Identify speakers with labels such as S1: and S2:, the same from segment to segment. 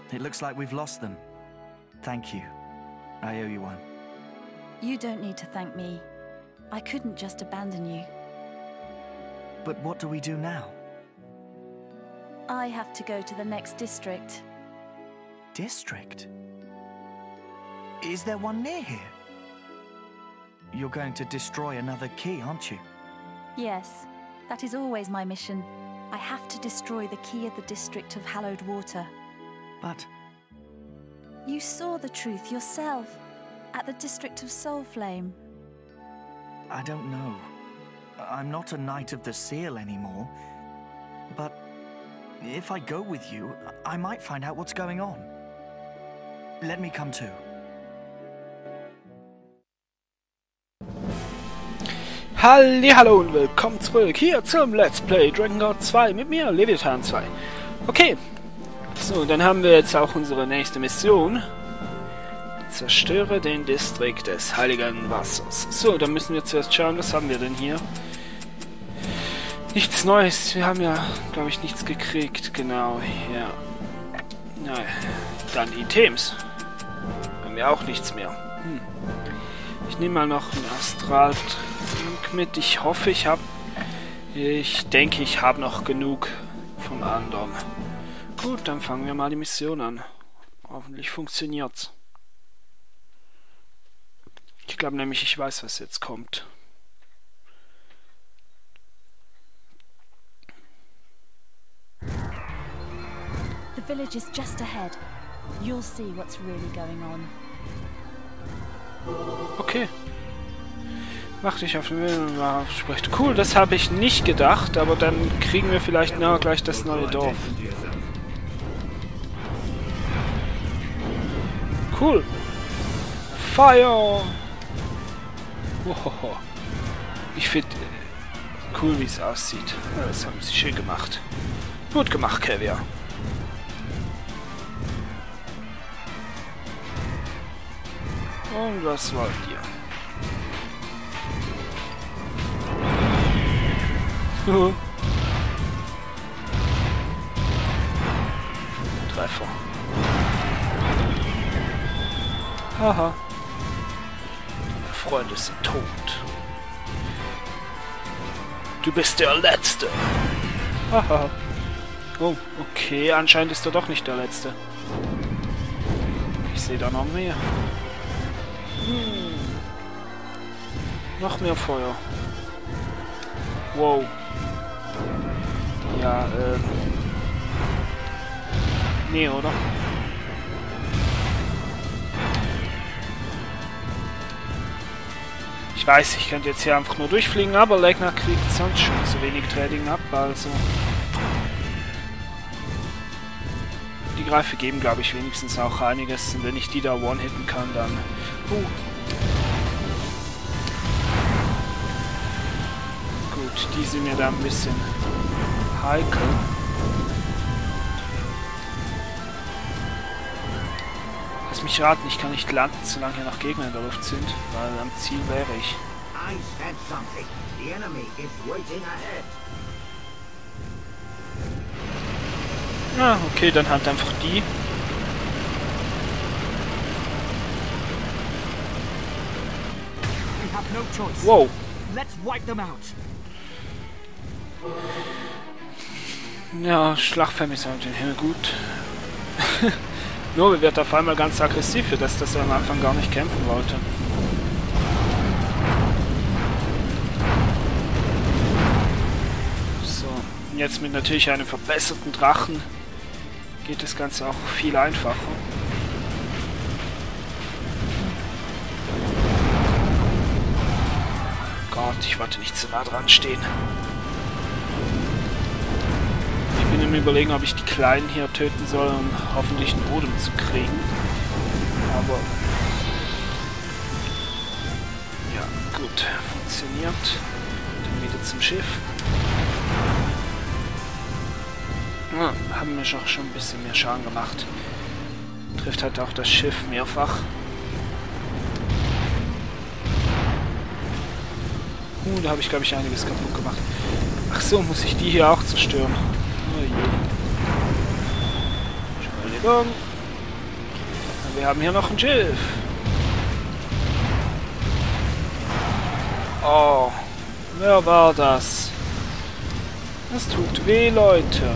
S1: It looks like we've lost them. Thank you. I owe you one.
S2: You don't need to thank me. I couldn't just abandon you.
S1: But what do we do now?
S2: I have to go to the next district.
S1: District? Is there one near here? You're going to destroy another key, aren't you?
S2: Yes, that is always my mission. I have to destroy the key of the district of Hallowed Water.
S1: But...
S2: You saw the truth yourself, at the district of Soulflame.
S1: I don't know. I'm not a Knight of the Seal anymore. But if I go with you, I might find out what's going on. Let me come too.
S3: Hallihallo und willkommen zurück hier zum Let's Play Dragon Guard 2 mit mir, Leviathan 2. Okay, so, dann haben wir jetzt auch unsere nächste Mission. Zerstöre den Distrikt des Heiligen Wassers. So, dann müssen wir zuerst schauen, was haben wir denn hier? Nichts Neues, wir haben ja, glaube ich, nichts gekriegt, genau, ja. Na, dann Items. Haben wir auch nichts mehr. Ich nehme mal noch einen Astral-Trank mit. Ich hoffe, ich denke, ich habe noch genug vom anderen. Gut, dann fangen wir mal die Mission an. Hoffentlich funktioniert's. Ich glaube nämlich, ich weiß, was jetzt kommt.
S2: The village is just ahead. You'll see what's really going on.
S3: Okay. Mach dich auf den Willen. Spricht. Cool, das habe ich nicht gedacht, aber dann kriegen wir vielleicht gleich das neue Dorf. Cool. Fire! Ohoho. Ich finde cool, wie es aussieht. Ja, das haben sie schön gemacht. Gut gemacht, Kevia. Und was wollt ihr? Treffer. Haha. Deine Freunde sind tot. Du bist der Letzte. Haha. Oh, okay. Anscheinend ist er doch nicht der Letzte. Ich sehe da noch mehr. Noch mehr Feuer. Wow. Ja, nee, oder? Ich weiß, ich könnte jetzt hier einfach nur durchfliegen, aber Legner kriegt sonst schon zu wenig Trading ab, also... Die Greife geben, glaube ich, wenigstens auch einiges, und wenn ich die da one-hitten kann, dann... Gut, die sind mir da ein bisschen heikel. Lass mich raten, ich kann nicht landen, solange hier noch Gegner in der Luft sind, weil am Ziel wäre ich. Ah, okay, dann halt einfach die. Wow. Ja, Schlachtfam ist halt den Himmel gut. Nur wird auf einmal ganz aggressiv, für das er am Anfang gar nicht kämpfen wollte. So, jetzt mit natürlich einem verbesserten Drachen geht das Ganze auch viel einfacher. Gott, ich wollte nicht zu nah dran stehen. Ich bin im Überlegen, ob ich die Kleinen hier töten soll, um hoffentlich einen Boden zu kriegen. Aber... ja, gut. Funktioniert. Dann wieder zum Schiff. Ja, haben wir schon ein bisschen mehr Schaden gemacht. Trifft halt auch das Schiff mehrfach. Da habe ich, glaube ich, einiges kaputt gemacht. Ach so, muss ich die hier auch zerstören. Oh je. Entschuldigung. wir haben hier noch ein Schiff. Oh, wer war das? Das tut weh, Leute.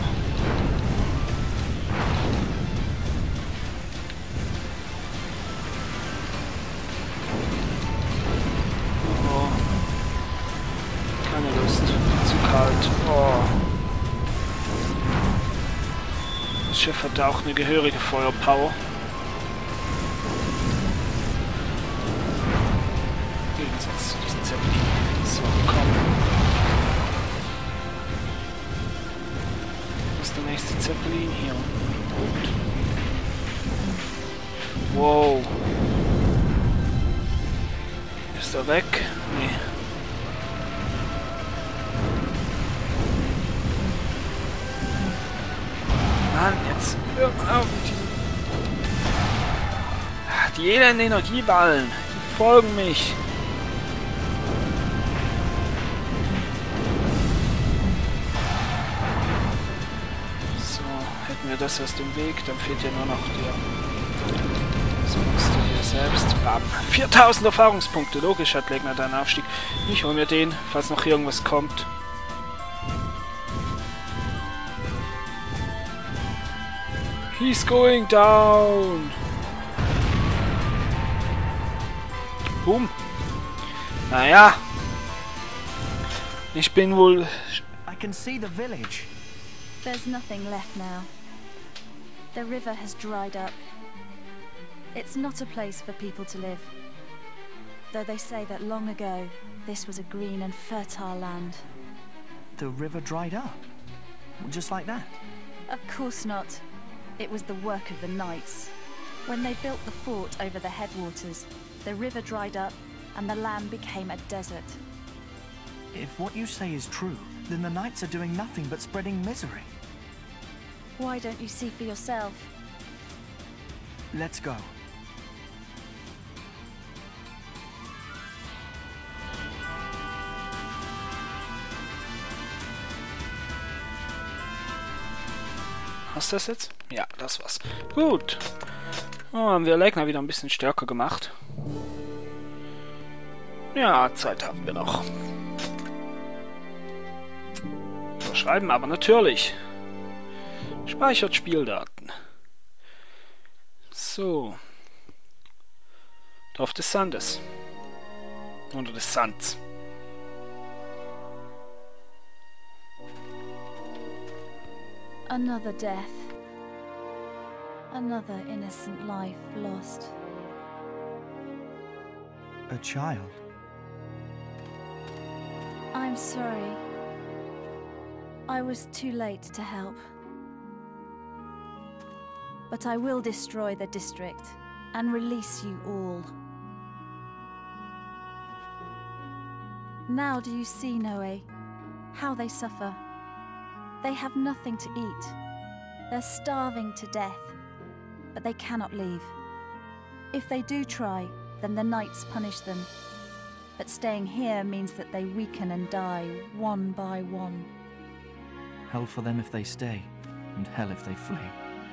S3: Oh. Keine Lust. Zu kalt. Oh. Das Schiff hat auch eine gehörige Feuerpower. Im Gegensatz zu diesen Zeppelin. So, komm. Wo ist der nächste Zeppelin? Hier. Gut. Wow. Ist er weg? Nee. Mann, jetzt hör mal auf mit diesem... Die elenden Energieballen, die folgen mich. So, hätten wir das aus dem Weg, dann fehlt ja nur noch der... So, musst du hier selbst... Bam. 4000 Erfahrungspunkte, logisch hat Legner deinen Aufstieg. Ich hol mir den, falls noch irgendwas kommt. He's going down. Boom. Naja. Ich bin wohl...
S1: I can see the village.
S2: There's nothing left now. The river has dried up. It's not a place for people to live. Though they say that long ago, this was a green and fertile land.
S1: The river dried up? Just like that?
S2: Of course not. It was the work of the knights. When they built the fort over the headwaters, the river dried up and the land became a desert.
S1: If what you say is true, then the knights are doing nothing but spreading misery.
S2: Why don't you see for yourself?
S1: Let's go.
S3: Was ist das jetzt? Ja, das war's. Gut. Oh, haben wir Legner wieder ein bisschen stärker gemacht. Ja, Zeit haben wir noch. Überschreiben aber natürlich. Speichert Spieldaten. So. Dorf des Sandes. Oder des Sands.
S2: Another death. Another innocent life lost.
S1: A child?
S2: I'm sorry. I was too late to help. But I will destroy the district and release you all. Now do you see, Noe, how they suffer? They have nothing to eat. They're starving to death, but they cannot leave. If they do try, then the knights punish them. But staying here means that they weaken and die, one by one.
S1: Hell for them if they stay, and hell if they flee.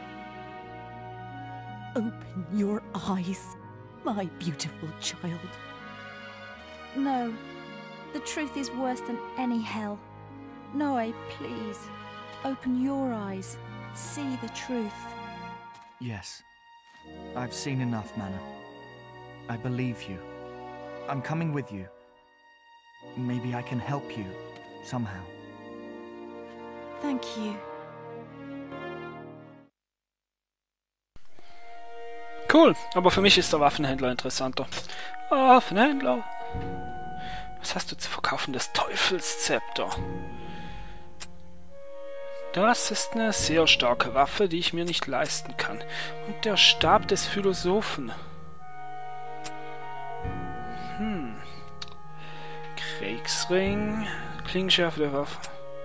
S4: Open your eyes, my beautiful child.
S2: No, the truth is worse than any hell. Noe, please, open your eyes. See the truth.
S1: Yes. I've seen enough, Mana. I believe you. I'm coming with you. Maybe I can help you, somehow.
S2: Thank you.
S3: Cool, aber für mich ist der Waffenhändler interessanter. Waffenhändler. Was hast du zu verkaufen? Das Teufelszepter. Das ist eine sehr starke Waffe, die ich mir nicht leisten kann. Und der Stab des Philosophen. Kriegsring. Klingenschärfe der Waffe.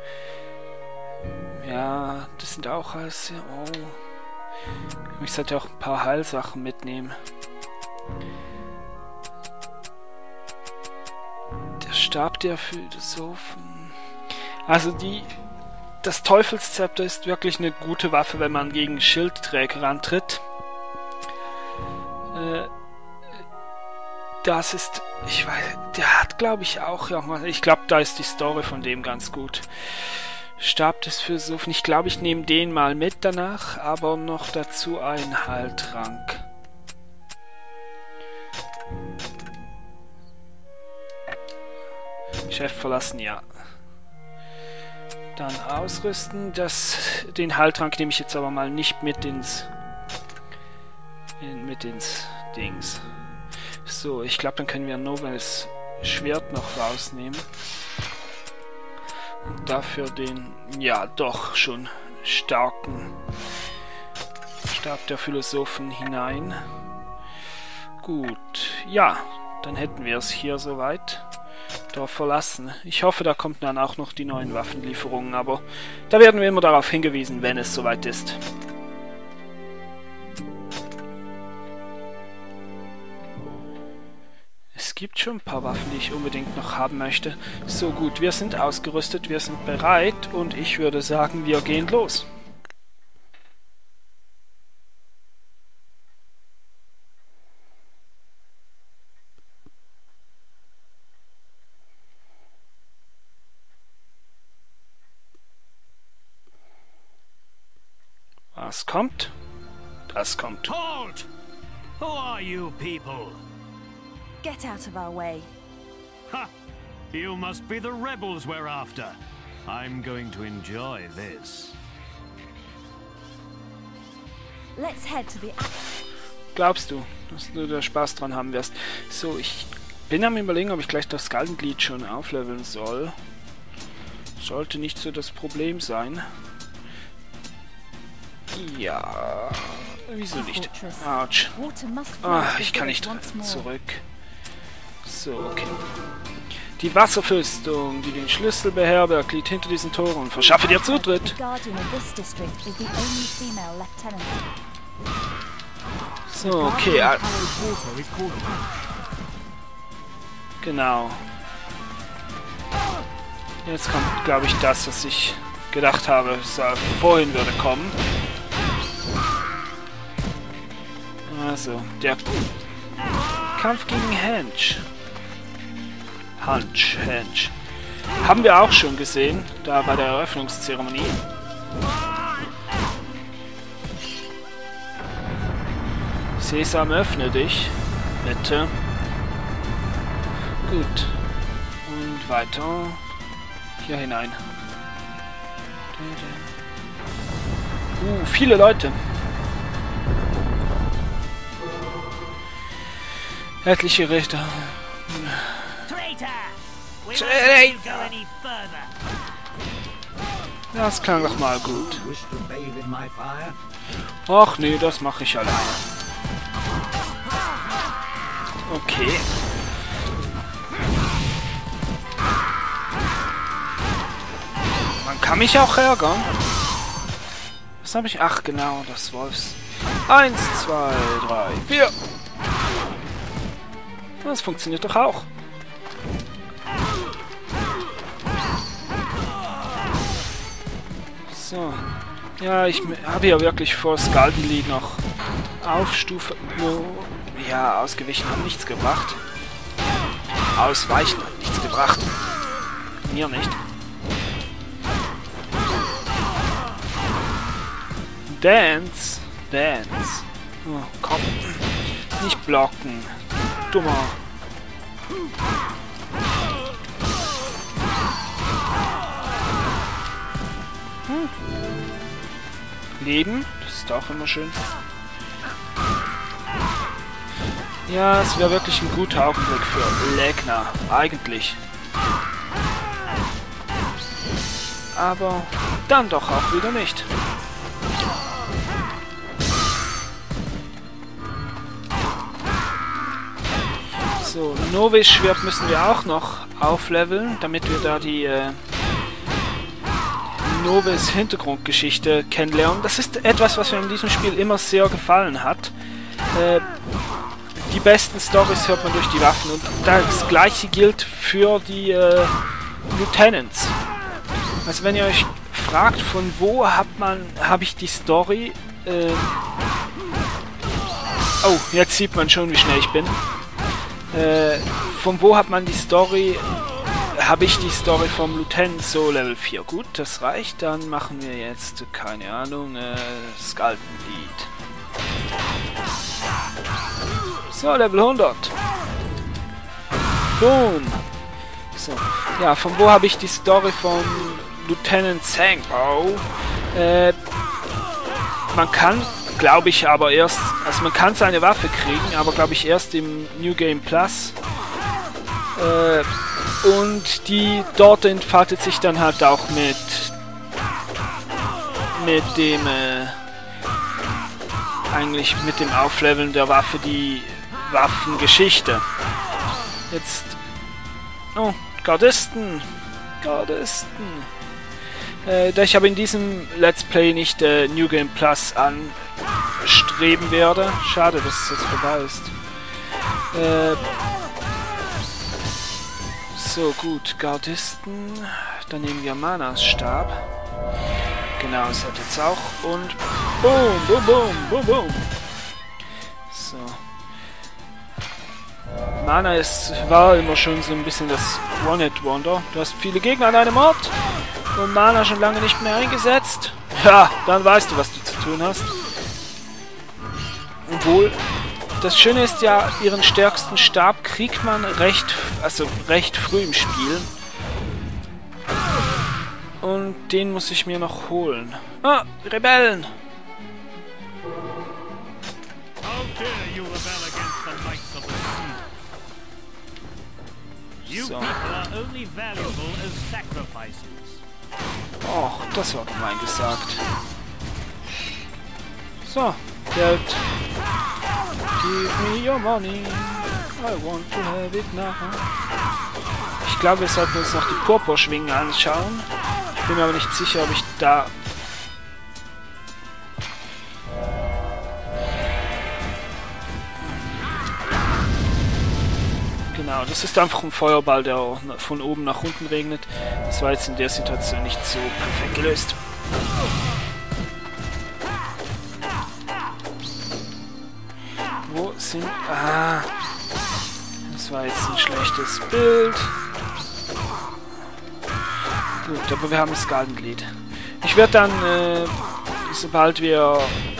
S3: Ja, das sind auch alles sehr... Oh. Ich sollte auch ein paar Heilsachen mitnehmen. Der Stab der Philosophen. Also das Teufelszepter ist wirklich eine gute Waffe, wenn man gegen Schildträger antritt. Das ist... Ich weiß... Der hat, glaube ich, auch... Ja, ich glaube, da ist die Story von dem ganz gut. Stab des Philosophen. Ich glaube, ich nehme den mal mit danach, aber noch dazu einen Heiltrank. Chef verlassen, ja. Dann ausrüsten. Den Heiltrank nehme ich jetzt aber mal nicht mit ins Dings. So, ich glaube, dann können wir Novels Schwert noch rausnehmen. Und dafür den, ja, doch schon starken Stab der Philosophen hinein. Gut, ja, dann hätten wir es hier soweit. Dorf verlassen. Ich hoffe, da kommt dann auch noch die neuen Waffenlieferungen, aber da werden wir immer darauf hingewiesen, wenn es soweit ist. Es gibt schon ein paar Waffen, die ich unbedingt noch haben möchte. So gut, wir sind ausgerüstet, wir sind bereit und ich würde sagen, wir gehen los. Was kommt? Das kommt.
S5: Halt! Who are you people?
S2: Get out of our way.
S5: Ha! You must be the rebels we're after. I'm going to enjoy this.
S2: Let's head to the...
S3: Glaubst du, dass du da Spaß dran haben wirst? So, ich bin am Überlegen, ob ich gleich das Galgenglied schon aufleveln soll. Sollte nicht so das Problem sein. Ja, wieso nicht? Autsch. Ah, ich kann nicht zurück. So, okay. Die Wasserfestung, die den Schlüssel beherbergt, liegt hinter diesen Toren. Verschaffe dir Zutritt. So, okay. Genau. Jetzt kommt, glaube ich, das, was ich gedacht habe, vorhin würde kommen. Also, der Kampf gegen Hench. Hench. Haben wir auch schon gesehen, da bei der Eröffnungszeremonie. Sesam, öffne dich. Bitte. Gut. Und weiter. Hier hinein. Viele Leute. Etliche Richter. Das klang doch mal gut. Ach nee, das mache ich alleine. Okay. Man kann mich auch ärgern. Was habe ich? Ach genau, das Wolfs. 1, 2, 3, 4. Das funktioniert doch auch. So. Ja, ich habe ja wirklich vor, das Galgenglied noch aufstufen. Ja, ausgewichen hat nichts gebracht. Ausweichen hat nichts gebracht. Mir nicht. Dance. Oh, komm. Nicht blocken. Dummer. Leben, das ist auch immer schön. Ja, es wäre wirklich ein guter Augenblick für Legner, eigentlich. Aber dann doch auch wieder nicht. So, Noves Schwert müssen wir auch noch aufleveln, damit wir da die Noves Hintergrundgeschichte kennenlernen. Das ist etwas, was mir in diesem Spiel immer sehr gefallen hat. Die besten Storys hört man durch die Waffen und das gleiche gilt für die Lieutenants. Also wenn ihr euch fragt, von wo habe ich die Story Oh, jetzt sieht man schon, wie schnell ich bin. Von wo hat man die Story? Habe ich die Story vom Lieutenant so Level 4. Gut, das reicht. Dann machen wir jetzt, keine Ahnung, Skaldenlied. So, Level 100. Boom. So, ja, von wo habe ich die Story von Lieutenant Sangbao? Man kann, glaube ich, aber erst, also man kann seine Waffe kriegen, aber glaube ich erst im New Game Plus. Und die dort entfaltet sich dann halt auch mit dem eigentlich mit dem Aufleveln der Waffe die Waffengeschichte. Jetzt oh, Gardisten. Da ich aber in diesem Let's Play nicht New Game Plus anstreben werde. Schade, dass es jetzt vorbei ist. So, gut, Gardisten. Dann nehmen wir Manas Stab. Genau, das hat jetzt auch. Und boom, boom, boom, boom, boom. So. Mana war immer schon so ein bisschen das One-Hit-Wonder. Du hast viele Gegner an einem Ort und Mana schon lange nicht mehr eingesetzt. Ja, dann weißt du, was du zu tun hast. Obwohl, das Schöne ist ja, ihren stärksten Stab kriegt man recht früh im Spiel. Und den muss ich mir noch holen. Ah, Rebellen!
S5: How dare you rebel against the knights of the sea? You
S3: So.
S5: people are only valuable as sacrifices.
S3: Och, das war gemein gesagt. So, Geld. Give me your money. I want to have it now. Ich glaube, wir sollten uns noch die Purpurschwingen anschauen. Ich bin mir aber nicht sicher, ob ich da... Genau, das ist einfach ein Feuerball, der von oben nach unten regnet. Das war jetzt in der Situation nicht so perfekt gelöst. Wo sind... Ah, das war jetzt ein schlechtes Bild. Gut, aber wir haben das Skaldenglied. Ich werde dann, sobald wir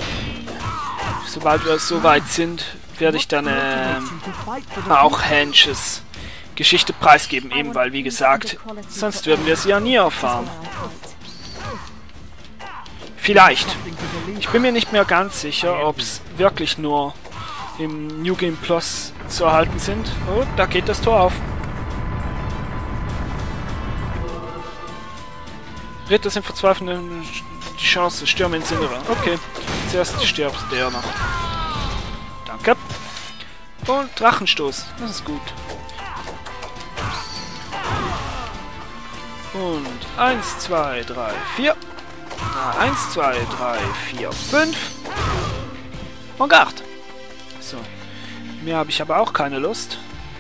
S3: so weit sind, werde ich dann auch Henches Geschichte preisgeben, eben weil, wie gesagt, sonst würden wir sie ja nie erfahren. Vielleicht. Ich bin mir nicht mehr ganz sicher, ob es wirklich nur im New Game Plus zu erhalten sind. Oh, da geht das Tor auf. Ritter sind verzweifelt, die Chance, stürmen ins Innere. Okay, zuerst stirbt der noch. Danke. Und Drachenstoß, das ist gut. Und 1, 2, 3, 4. 1, 2, 3, 4, 5. Und 8. So. Mehr habe ich aber auch keine Lust.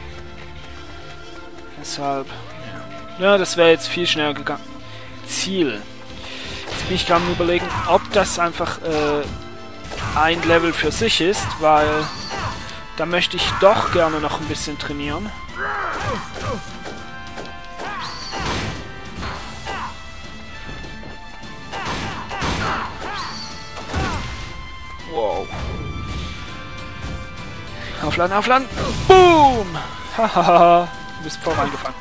S3: Deshalb. Ja, das wäre jetzt viel schneller gegangen. Ziel. Jetzt bin ich gerade am Überlegen, ob das einfach ein Level für sich ist, weil da möchte ich doch gerne noch ein bisschen trainieren. Wow. Aufladen, aufladen. Boom! Hahaha. Du bist voll reingefangen.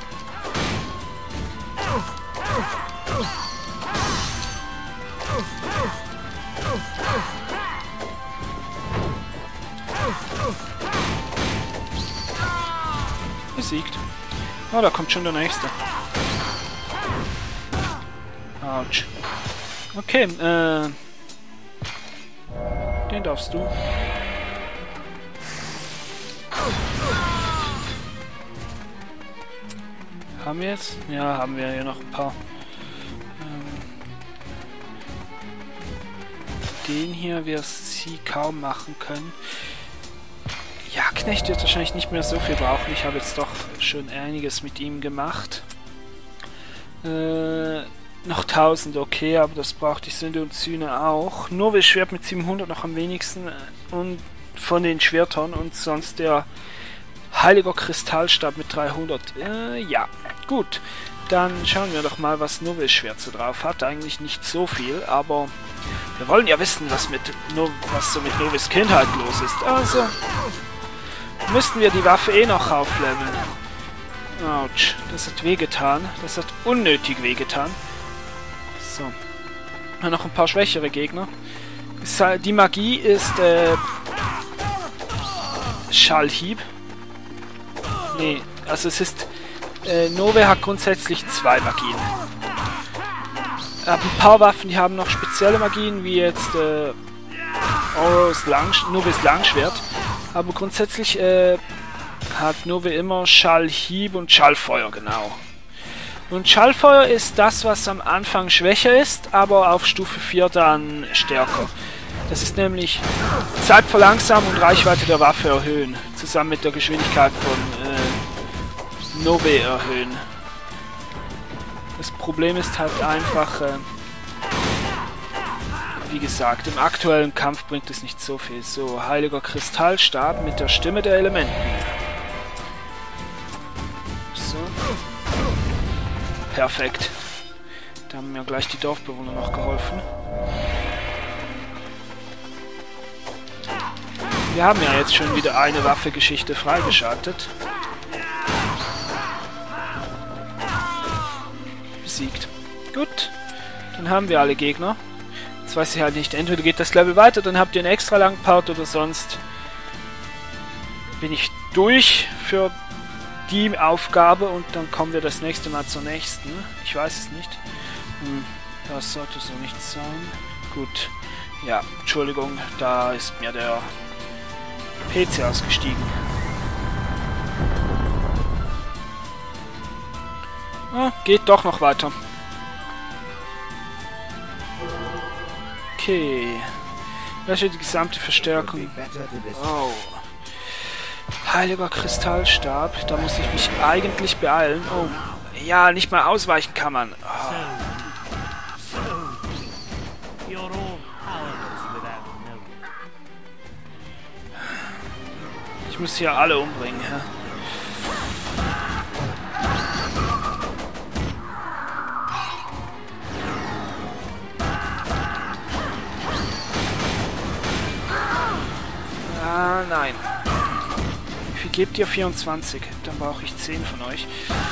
S3: Besiegt. Oh, da kommt schon der nächste. Autsch. Okay, den darfst du. Haben wir jetzt? Ja, haben wir hier noch ein paar. Den hier wir sie kaum machen können. Ja, Knecht wird wahrscheinlich nicht mehr so viel brauchen. Ich habe jetzt doch schon einiges mit ihm gemacht. Noch 1000, okay, aber das braucht die Sünde und Sühne auch. Nur Schwert mit 700 noch am wenigsten. Und von den Schwertern und sonst der heiliger Kristallstab mit 300. Ja, gut. Dann schauen wir doch mal, was Noves Schwert so drauf hat. Eigentlich nicht so viel, aber wir wollen ja wissen, was so mit Noves Kindheit los ist. Also müssten wir die Waffe eh noch aufleveln. Autsch, das hat wehgetan. Das hat unnötig wehgetan. So. Noch ein paar schwächere Gegner. Die Magie ist Schallhieb. Nee, also es ist... Nove hat grundsätzlich 2 Magien. Ein paar Waffen, die haben noch spezielle Magien, wie jetzt Noves Langschwert. Aber grundsätzlich hat Nove immer Schallhieb und Schallfeuer, genau. Und Schallfeuer ist das, was am Anfang schwächer ist, aber auf Stufe 4 dann stärker. Das ist nämlich Zeit verlangsamen und Reichweite der Waffe erhöhen. Zusammen mit der Geschwindigkeit von Nove erhöhen. Das Problem ist halt einfach, wie gesagt, im aktuellen Kampf bringt es nicht so viel. So, heiliger Kristallstab mit der Stimme der Elementen. So. Perfekt. Da haben mir gleich die Dorfbewohner noch geholfen. Wir haben ja jetzt schon wieder eine Waffe-Geschichte freigeschaltet. Besiegt. Gut. Dann haben wir alle Gegner. Jetzt weiß ich halt nicht. Entweder geht das Level weiter, dann habt ihr einen extra langen Part, oder sonst bin ich durch für die Aufgabe und dann kommen wir das nächste Mal zur nächsten. Ich weiß es nicht. Das sollte so nicht sein. Gut. Ja, Entschuldigung, da ist mir der PC ausgestiegen. Ah, geht doch noch weiter. Okay. Welche die gesamte Verstärkung? Oh. Heiliger Kristallstab. Da muss ich mich eigentlich beeilen. Oh. Ja, nicht mal ausweichen kann man. Oh. Ich muss hier alle umbringen. Ja? Ah, nein. Wie viel gebt ihr? 24. Dann brauche ich 10 von euch.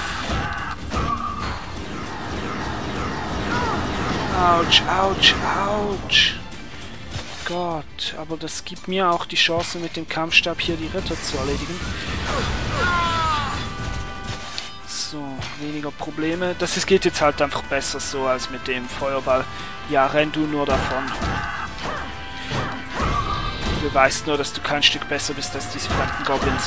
S3: Autsch, autsch, autsch. Gott, aber das gibt mir auch die Chance, mit dem Kampfstab hier die Ritter zu erledigen. So, weniger Probleme. Das geht jetzt halt einfach besser so als mit dem Feuerball. Ja, renn du nur davon. Du beweist nur, dass du kein Stück besser bist als diese verdammten Goblins.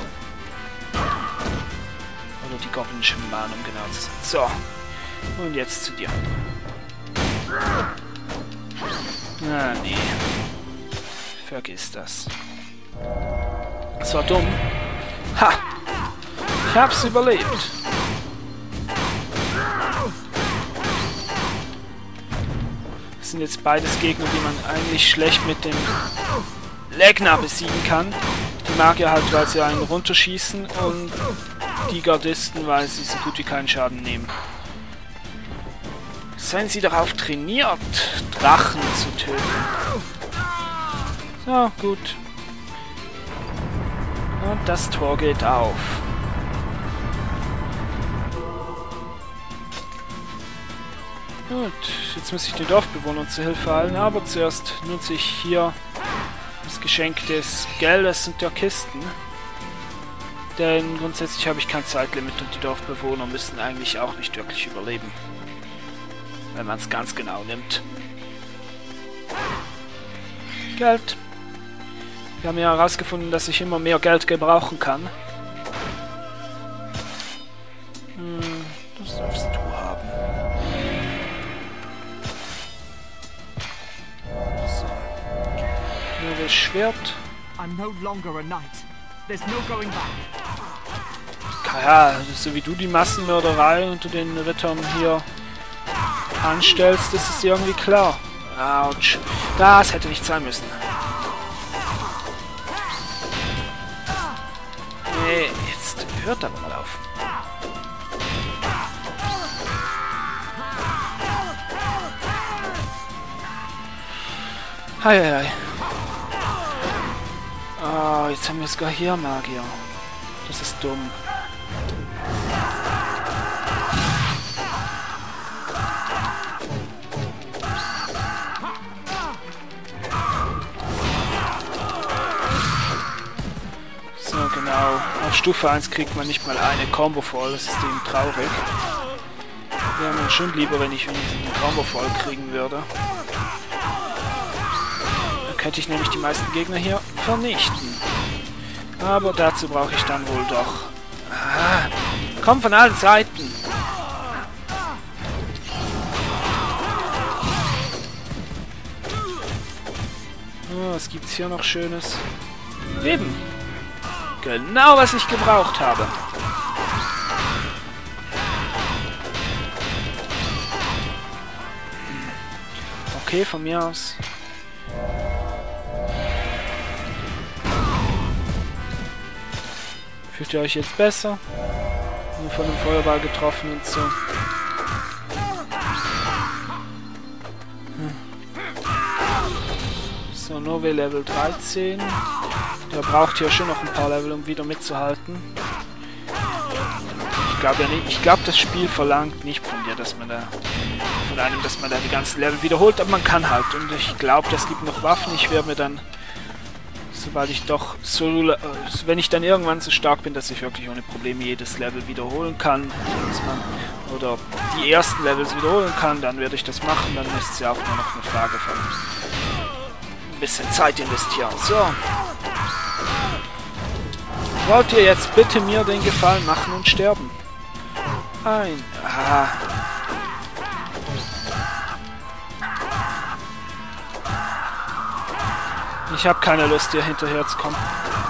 S3: Oder die Goblin-Schamanen, um genau zu sein. So, und jetzt zu dir. Na, nee. Vergiss das. Das war dumm. Ha! Ich hab's überlebt. Das sind jetzt beides Gegner, die man eigentlich schlecht mit dem Legner besiegen kann. Die Magier halt, weil sie einen runterschießen, und die Gardisten, weil sie so gut wie keinen Schaden nehmen. Seien sie darauf trainiert, Drachen zu töten. So, gut. Und das Tor geht auf. Gut, jetzt muss ich den Dorfbewohnern zur Hilfe eilen, aber zuerst nutze ich hier das Geschenk des Geldes und der Kisten. Denn grundsätzlich habe ich kein Zeitlimit und die Dorfbewohner müssen eigentlich auch nicht wirklich überleben. Wenn man es ganz genau nimmt. Geld. Wir haben ja herausgefunden, dass ich immer mehr Geld gebrauchen kann. Das darfst du haben. So. Nur das Schwert.
S1: I'm no longer a knight. There's no going back.
S3: Ja, so wie du die Massenmörderei unter den Rittern hier anstellst, ist es irgendwie klar. Autsch. Das hätte nicht sein müssen. Nee, jetzt hört aber mal auf. Heieiei. Oh, jetzt haben wir sogar hier Magier. Das ist dumm. So, genau. Auf Stufe 1 kriegt man nicht mal eine Combo voll. Das ist eben traurig. Wäre mir schon lieber, wenn ich wenigstens eine Combo voll kriegen würde. Dann könnte ich nämlich die meisten Gegner hier vernichten. Aber dazu brauche ich dann wohl doch... Ah, komm von allen Seiten! Oh, was gibt's hier noch Schönes? Leben! Genau, was ich gebraucht habe. Okay, von mir aus. Fühlt ihr euch jetzt besser? Nur von dem Feuerball getroffen und so. So, Nove Level 13. Der braucht hier schon noch ein paar Level, um wieder mitzuhalten. Ich glaube ja nicht. Ich glaube, das Spiel verlangt nicht von dir, dass man da die ganzen Level wiederholt, aber man kann halt. Und ich glaube, das gibt noch Waffen. Ich werde mir dann, sobald ich doch so, wenn ich dann irgendwann so stark bin, dass ich wirklich ohne Probleme jedes Level wiederholen kann, oder die ersten Levels wiederholen kann, dann werde ich das machen. Dann ist es ja auch nur noch eine Frage von ein bisschen Zeit investieren. So. Wollt ihr jetzt bitte mir den Gefallen machen und sterben? Aha. Ich habe keine Lust, hier hinterher zu kommen.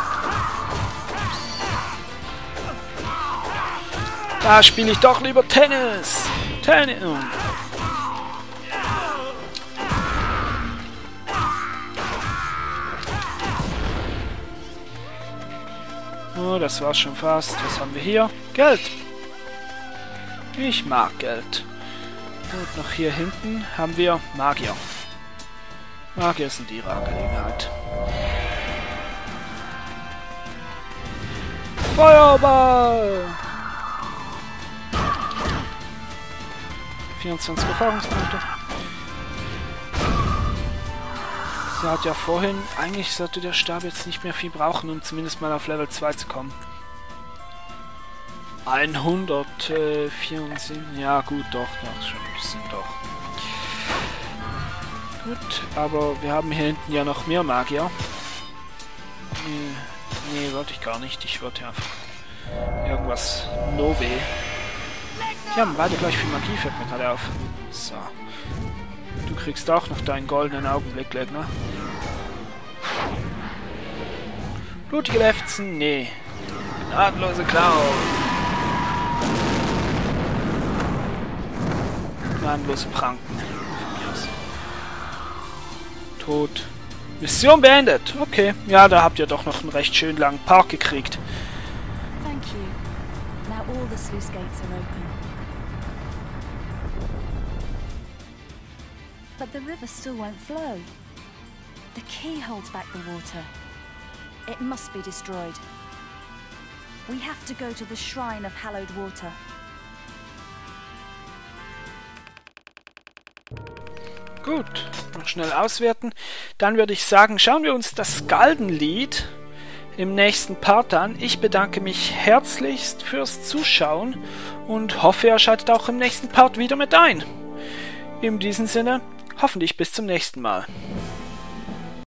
S3: Da spiele ich doch lieber Tennis. Tennis. Oh, das war's schon fast. Was haben wir hier? Geld. Ich mag Geld. Und noch hier hinten haben wir Magier. Magier sind ihre Angelegenheit. Feuerball! 24 Erfahrungspunkte. Sie hat ja vorhin... Eigentlich sollte der Stab jetzt nicht mehr viel brauchen, um zumindest mal auf Level 2 zu kommen. 174... Ja gut, doch schon ein bisschen doch. Gut, aber wir haben hier hinten ja noch mehr Magier. Nee, wollte ich gar nicht. Ich wollte einfach irgendwas Nove. Die haben beide gleich viel Magie, fällt mir gerade auf. So. Du kriegst auch noch deinen goldenen Augenblick, Legner. Blutige Lefzen? Nee. Gnadenlose Klau. Gnadenlose Pranken. Tot. Mission beendet. Okay. Ja, da habt ihr doch noch einen recht schön langen Park gekriegt.
S2: Thank you. Now all the sluice gates are open. But the river still won't flow. The key holds back the water. It must be destroyed. We have to go to the shrine of hallowed water.
S3: Gut, noch schnell auswerten. Dann würde ich sagen, schauen wir uns das Skaldenlied im nächsten Part an. Ich bedanke mich herzlichst fürs Zuschauen und hoffe, ihr schaltet auch im nächsten Part wieder mit ein. In diesem Sinne, hoffentlich bis zum nächsten Mal.